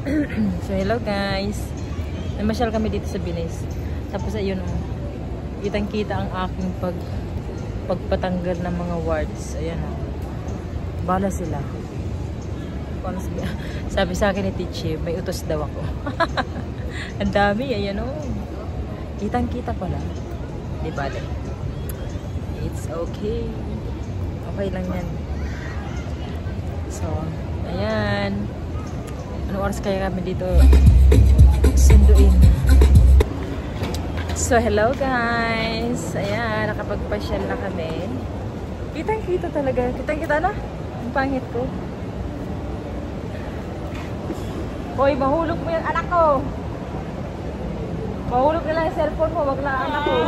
So hello guys. Namasyal kami dito sa Binis. Tapos ayun oh. Kitang-kita ang aking pagpatanggal ng mga wards. Ayan oh. Bala sila. Sabi sa akin ni Tichi, may utos daw ako. Ang dami, ayan oh. Kitang-kita pala. Di ba? It's okay. Okay lang yan. So, ayan. Anong oras kaya kami dito sunduin? So, hello guys. Ayan, nakapagpasyal na kami. Kitang-kita talaga. Kitang-kita na? Ang pangit ko. Hoy, mahulog mo yan, anak ko. Mahulog na lang yung cellphone mo, wag lang anak ko.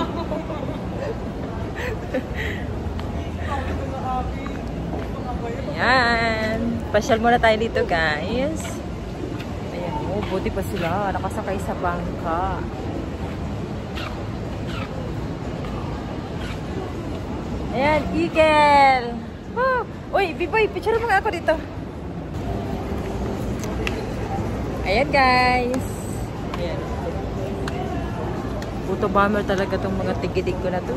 Ayan. Pasyal muna tayo dito, guys. Ayan, oh, buti pa sila. Nakasakay sa bangka. Ayan, Eagle. Oh, uy, B-boy, picture mo nga ako dito. Ayan, guys. Ayan. Puto bomber talaga tong mga tigidig ko na to.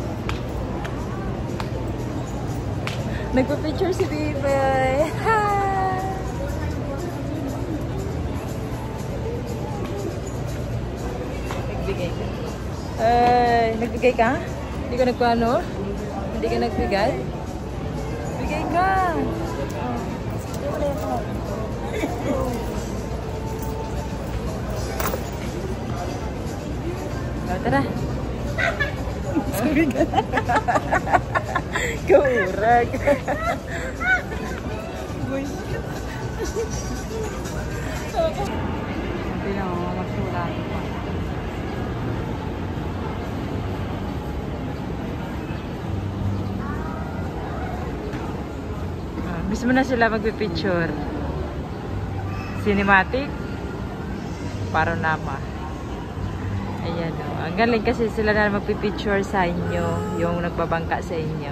Nagpa-picture si B-boy. Hi! Nagbigay ka? Nagbigay ka? Hindi ka nagpaano? Hindi ka nagbigay? Bigay ka! Tara. Sorry ka. Kaurag. Hindi na ako masura. Gusto mo na sila magpipicture? Cinematic? Para nama. Ayan o. Ang galing kasi sila na magpipicture sa inyo. Yung nagbabangka sa inyo.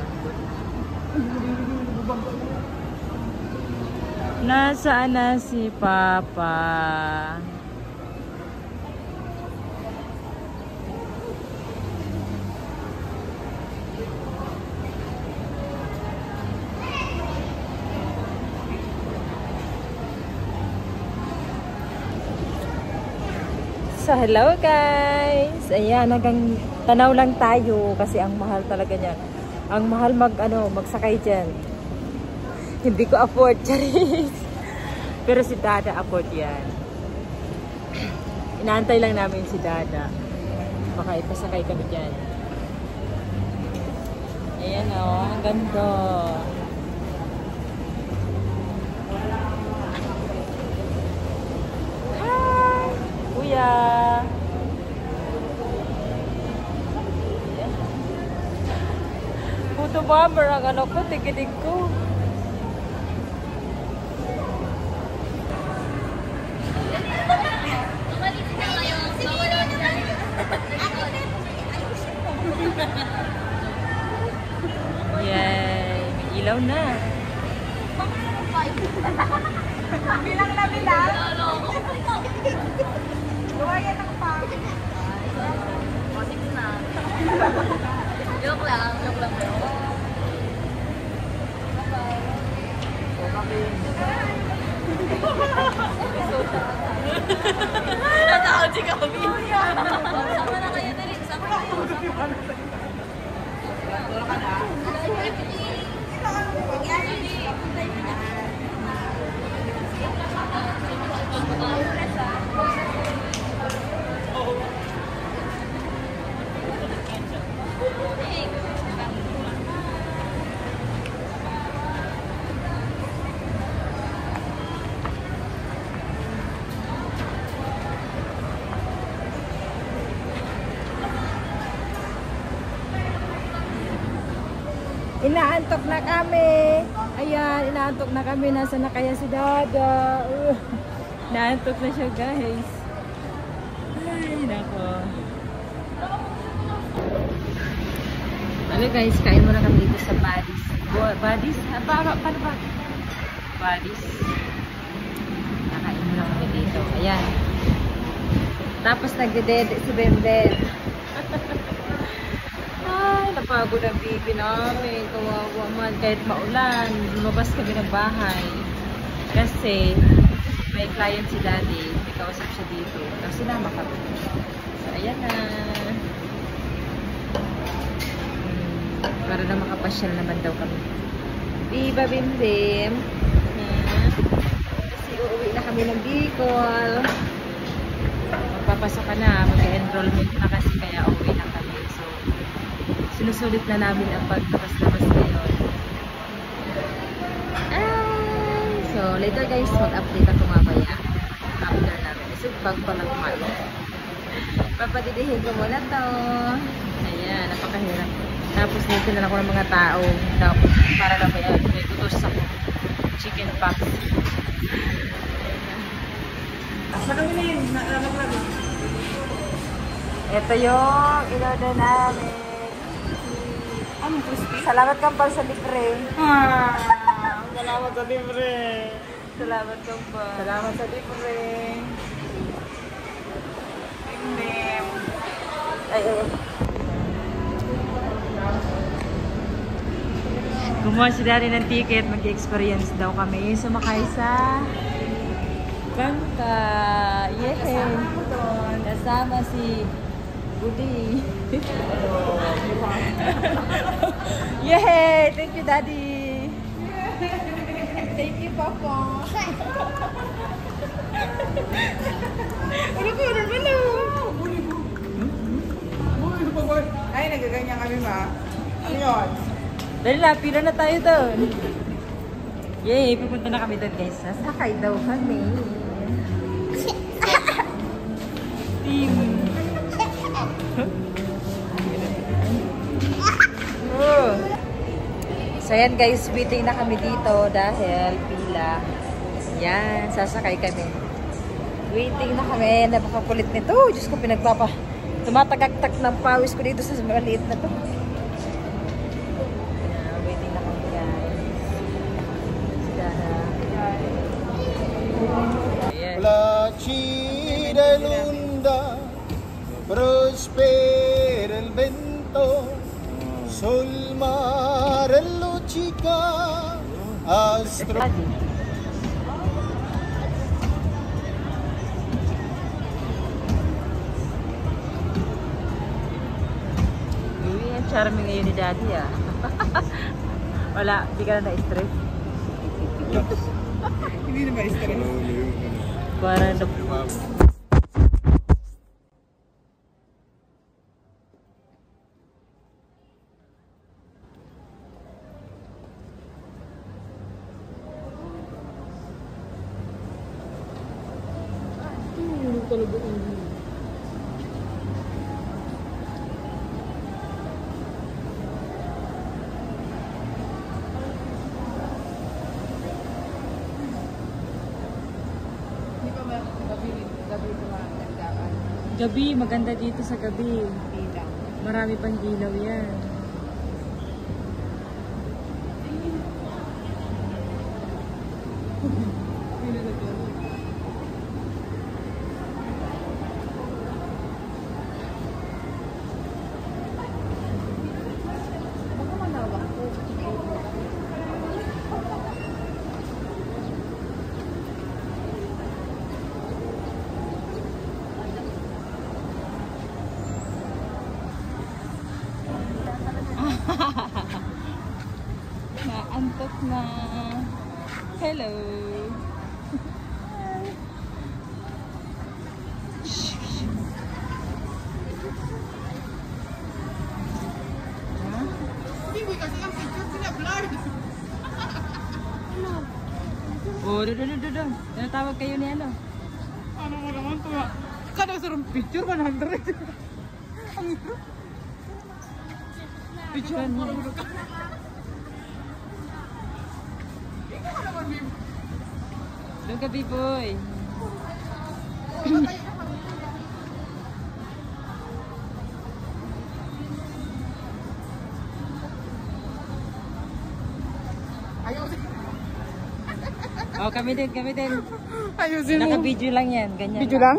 Nasaan na si Papa? So, hello guys! Ayan, hanggang tanaw lang tayo kasi ang mahal talaga niyan. Ang mahal magsakay dyan. Hindi ko afford, charis. Pero si Dada afford yan. Inaantay lang namin si Dada. Baka ipasakay kami dyan. Ayan o, ang ganda. Kuya. Puto bomber ang ano ko, tikitig ko. Yay! May ilaw na. Bilang na bilang. Luwayan ako pa. Masik na. Joke lang. Joke lang. Natakot si kami. Sama na kayo dali. Sama na kayo. Tulog ka na. Inaantok na kami. Ayan, inaantok na kami. Nasa na kaya si Dada? Inaantok na siya, guys. Ay, nako. Ano guys, kain muna kami dito sa Buddies. Buddies? Paano ba? Buddies. Nakain muna kami dito. dito. Ayan. Tapos nagdedede si Bemben. Ay, napagod ang bibi namin. Kawawa man. Kahit maulan, lumabas kami ng bahay. Kasi, may client si Daddy. May kausap siya dito. Tapos sinama kami. So, ayan na. Para na makapasyal naman daw kami. Diba, Bim-Bim? Kasi uuwi na kami ng Bicol. Magpapasok ka na. Mag-enrollment na kasi kaya uuwi na kami. So, sinusulit na namin ang paglabas-labas ngayon. So, later guys, mag-update ako mamaya. After namin. Kasi bago pa lang kumain. Papadidihin ko muna to. Ayan, napakahirap. Tapos dito na ako ng mga tao. Tapos para na may tutos ako. Chicken pox. Ito yung in-order namin. Ano crispy? Salamat Kampal sa libre. Salamat sa libre. Salamat Kampal. Salamat sa libre. Ay. Gumawa si Daddy ng ticket, mag-experience daw kami. Sumakay sa bangka. Yehey! Kasama si Budi. Yehey! Thank you, Daddy! Thank you, Papa. Ano ko? Ay, nagaganyan kami, ma. Ano yun? Dali na, pila na tayo doon. Yay, pupunta na kami doon guys. Sasakay daw kami. Team. So yan guys, waiting na kami dito dahil pila. Yan, sasakay kami. Waiting na kami. Napakakulit nito. Diyos ko, tumatagak-tak ng pawis ko dito sa maliit na to. La chira inunda, prospera el vento, sol, mar, chica, astro. Uy, ang charming ngayon ni Daddy ah. Wala, di ka na na-stress. Hindi na ma-stress. Para na gabi, maganda dito sa gabi. Marami pang ilaw yan. Naantok na. Hello. Hindi kasi ang picture sila blurred. Oh, doon. Tinatawag kayo ni ano? Ano mo naman to? Kada sarang picture 100. Ang ito. Picture mo. Doon ka, B-boy. kami din, kami din. Ayusin mo. Naka-video lang yan, ganyan. Video lang?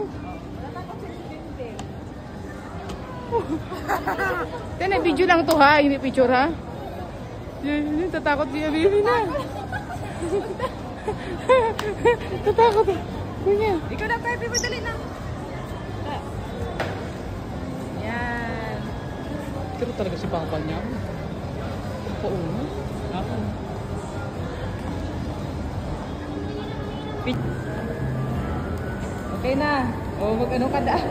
Tene, video lang to ha, hindi picture ha. Yun, tatakot si Abibi na. Tatakot. Kunya. Ikaw na, Pepe, madali na. Yan. Pero talaga si Papa niya. Pauno. Ako. Okay na. O, mag-ano ka na.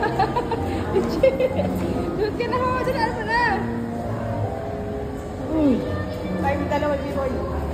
Doon ka na, ho. Dala mo na. Uy. Tayo, may dalawa, B-boy.